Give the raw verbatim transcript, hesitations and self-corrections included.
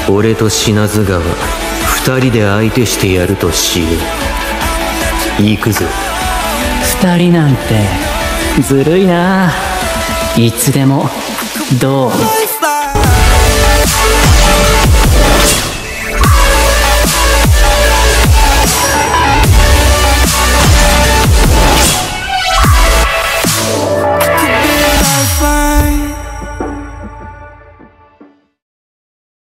俺と品津川二人で相手してやるとしよう。行くぞ。 二人なんてずるいな。いつでもどう